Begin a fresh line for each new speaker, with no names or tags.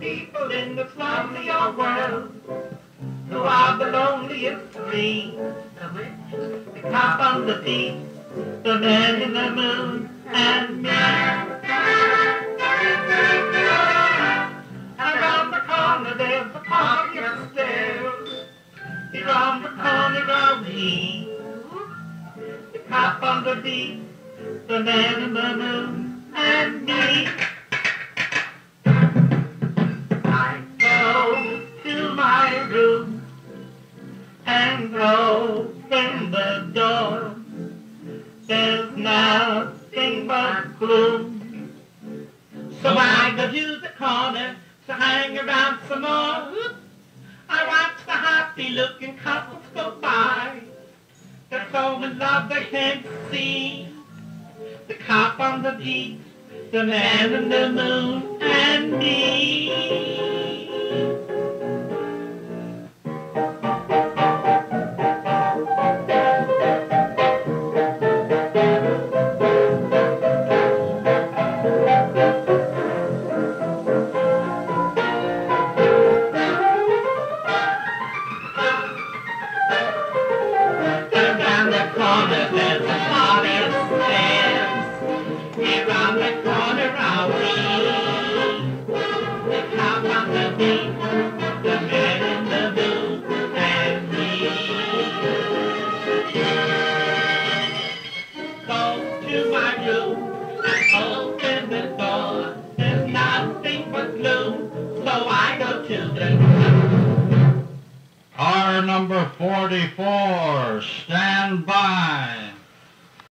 people in this lonely old world who are the loneliest three. The witch, the cop on the beat, the man in the moon, and me. Around the corner there's a party upstairs. Around the corner are we. The cop on the beat, the man in the moon, and me. I go to my room and open the door. There's nothing but gloom. So I go to the corner to hang around some more. I watch the happy-looking couples go by. They're so in love they can't see. The cop on the beat, the man in the moon, and me.
Car number 44, stand by.